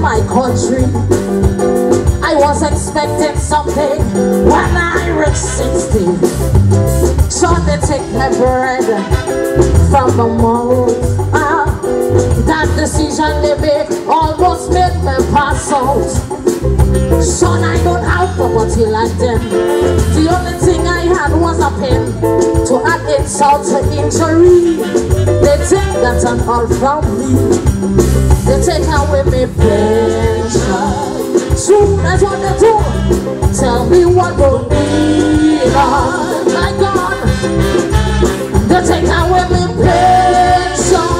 my country. I was expecting something when I reached 60. So they take my bread from my mouth. That decision they make almost made me pass out. Son, I don't have property like them. The only thing I had was a pen to add insult to injury. They take that and all from me. They take away my pension. Soon as what they do, tell me what will be on. My God, they take away my pension.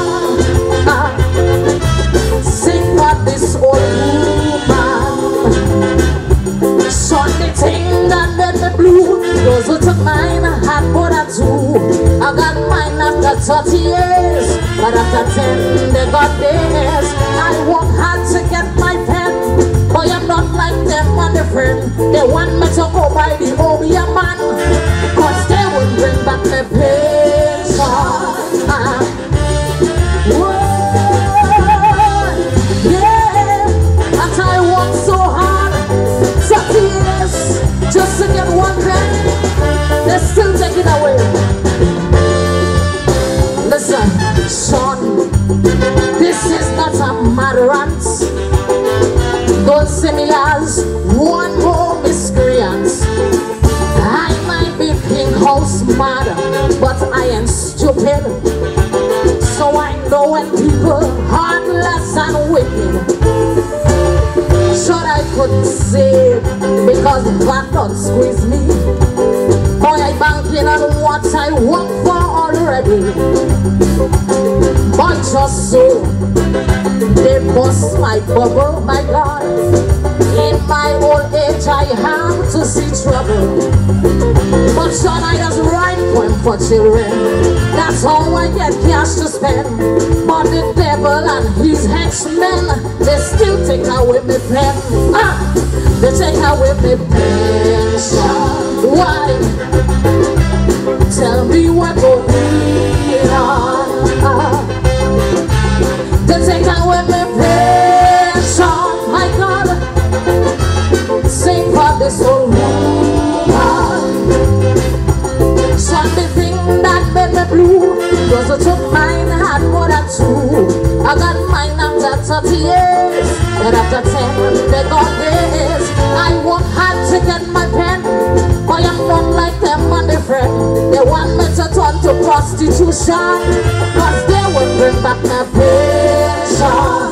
Sing for this old woman. Son, the thing that made me blue, those who took mine had more than two. I got mine after 30 years, but after 10 they got theirs. I work hard to get my pen, but I'm not like them and their friend. They want me to go by the Obia man, cause they would bring back my pension. I work so hard, 30 years, just to get one pen. They still take it away. Listen, son, this is not a mad rant. Don't see me as one more miscreant. I might be pink house mad, but I ain't stupid. So I know when people heartless and wicked. Sure I couldn't say because that don't squeeze me. Boy, I banking on what I work for already. But just so they bust my bubble, my God. In my old age I have to see trouble. But son, I just write poem for children. That's how I get cash to spend. But the devil and his henchmen, they still take away my pen. They take away my pension. Why? Tell me what will be on. They take away my pension. My God, sing for this old woman. Something that made me blue, those who took mine had more than two. I got mine after 30 years, and after 10 they got theirs. I work hard to get my pen, but I'm not like them and their friend. They want me to turn to prostitution, cause they will bring back my pension.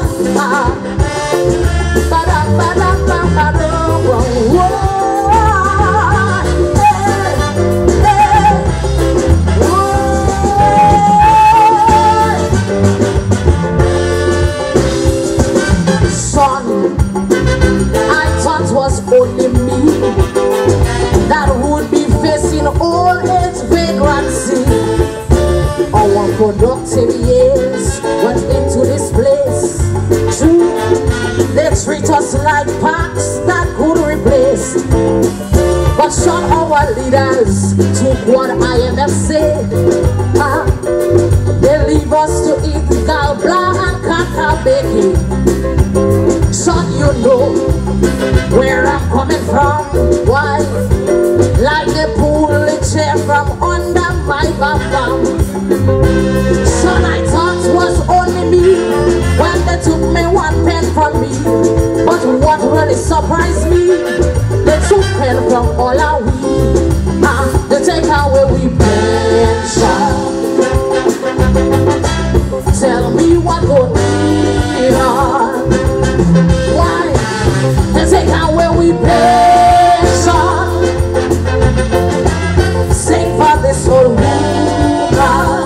Son, I thought was only me that would be facing old age vagrancy. Our productive years went into this place. True, they treat us like packs that could replace. But some our leaders took what IMF said. They leave us to eat gallbladder and cacao baking. Son, you know where I'm coming from. Why? Like they pull the chair from under my bum. Son, I thought was only me when they took me one pen from me. But what really surprised me, they took pen from all our we. They take away we pension. Tell me what would be on. Why? They take away we pension. Sing for this old woman.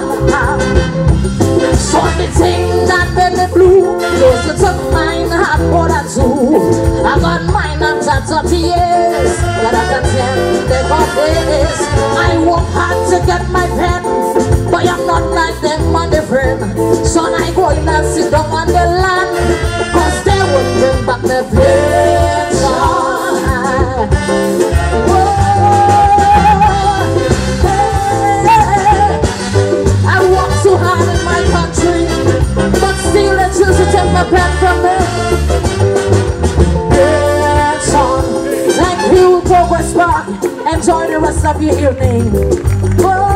So the thing that made me blue, those who took mine had more than two. I got mine after 30 years, but after 10 they got theirs. I work hard to get my pen, but I'm not like them on the friend. Son, I go in and sit down on the land, cause they would bring back the pension. I work so hard in my country, but still they choose to take my pen from me. West Park. Enjoy the rest of your evening. Boy.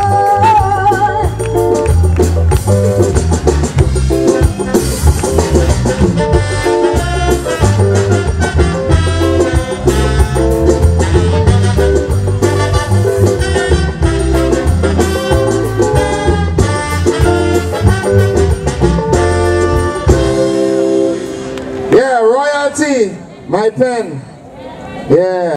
Yeah, royalty, my pen.